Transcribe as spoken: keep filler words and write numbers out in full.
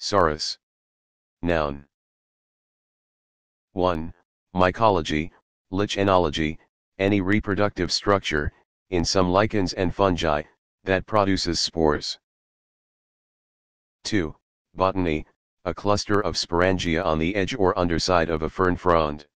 Sorus. Noun. one. Mycology, lichenology, any reproductive structure, in some lichens and fungi, that produces spores. two. Botany, a cluster of sporangia on the edge or underside of a fern frond.